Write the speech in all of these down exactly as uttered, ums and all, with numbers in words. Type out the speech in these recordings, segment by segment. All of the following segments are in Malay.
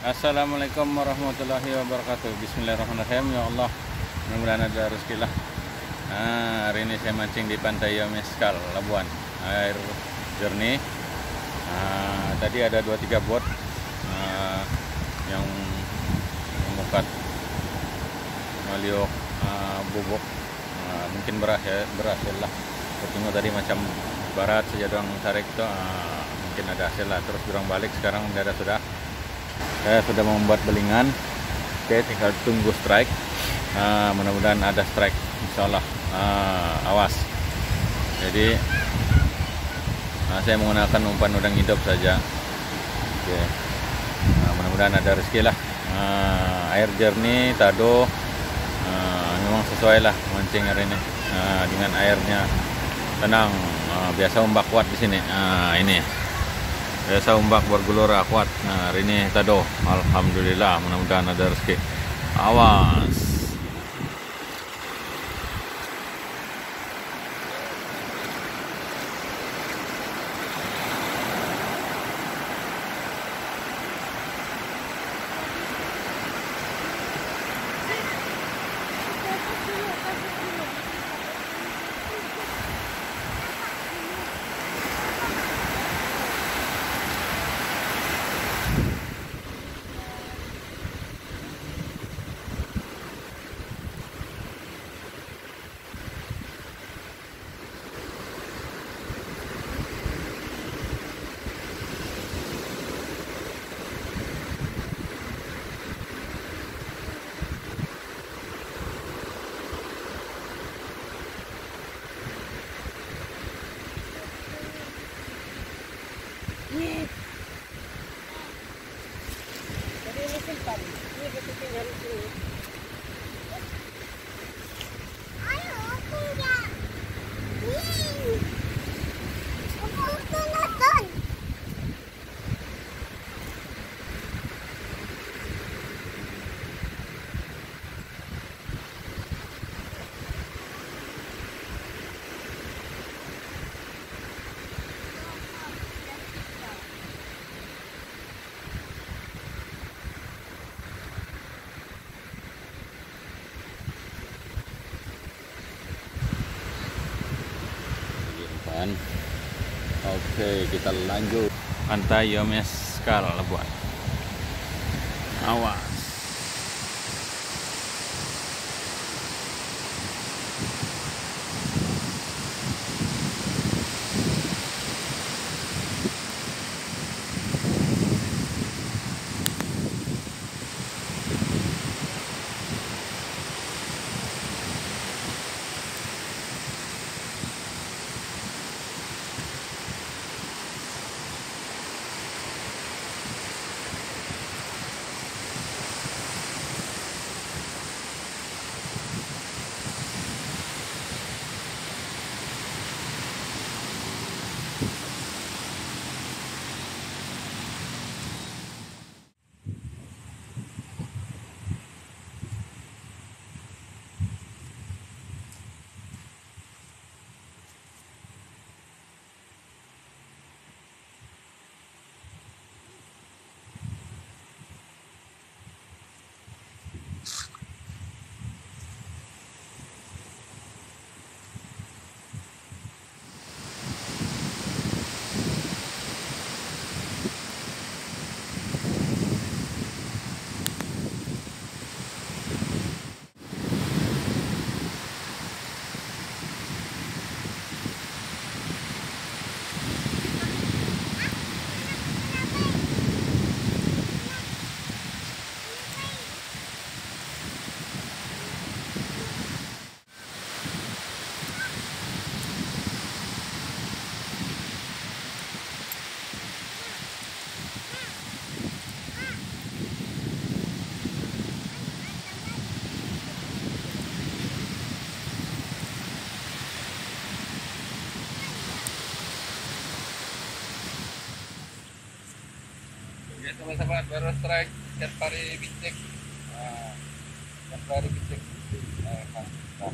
Assalamualaikum warahmatullahi wabarakatuh. Bismillahirrahmanirrahim. Ya Allah, mudah-mudahan ada rezeki lah. Nah, hari ini saya mancing di Pantai Yomeskal, Labuan. Air jernih. Nah, tadi ada dua tiga bot nah, yang memukat meliuk uh, bubuk. Nah, mungkin berhasil, berhasil lah. Bertemu tadi macam barat saja doang tarik itu, uh, mungkin ada hasil lah. Terus durang balik sekarang udah ada sudah. Saya sudah membuat belingan. Oke, tinggal tunggu strike. Nah, mudah-mudahan ada strike, insya Allah. Nah, awas. Jadi nah, saya menggunakan umpan udang hidup saja. Oke. Nah, mudah-mudahan ada rezeki lah. Nah, air jernih, tado. Nah, memang sesuai lah mancing hari ini. Nah, dengan airnya tenang. Nah, biasa ombak kuat di sini. Nah, ini. Biasa ombak bergelora kuat. Nah, hari ini tado. Alhamdulillah, mudah-mudahan ada rezeki. Awas. Jadi ini simpan. Ini kita tinggal di sini. Ayo, aku enggak. Nih. Aku mau nonton. Oke, kita lanjut. Pantai Yomeskal, Labuan. Awas. Ya sahabat-sahabat, baru strike ikan pari bintik. Nah, ikan pari bintik. Nah, nah, nah.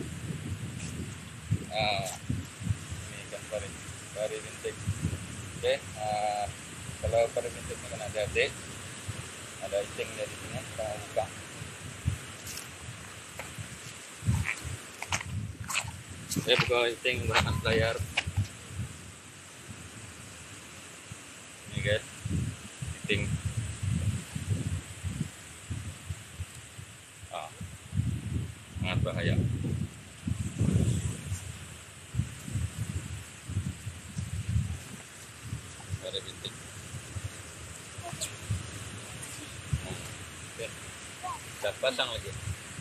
Nah, ini ikan pari, pari bintik. Oke, nah, kalau pari bintik ini kan ada hati. Ada icing dari sini, kita buka. Saya buka icing menggunakan layar. Ini guys, icing. Ah, sangat bahaya. Ada bintik. Oke, kita pasang lagi.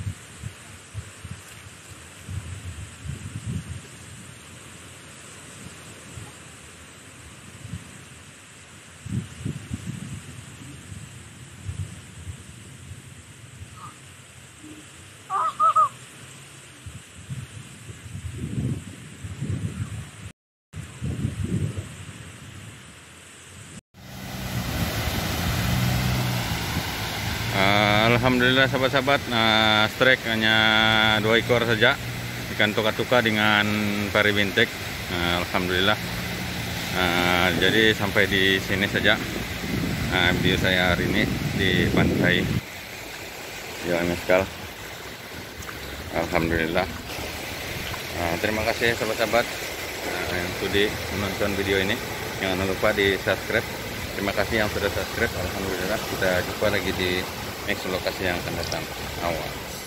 Alhamdulillah sahabat-sahabat, nah, strike hanya dua ekor saja, ikan tuka-tuka dengan pari bintik. Nah, Alhamdulillah. Nah, jadi sampai di sini saja nah, video saya hari ini di pantai Yoha Meskal. Alhamdulillah. Nah, terima kasih sahabat-sahabat nah, yang sudah menonton video ini. Jangan lupa di subscribe. Terima kasih yang sudah subscribe. Alhamdulillah. Kita jumpa lagi di next lokasi yang akan datang. Awas.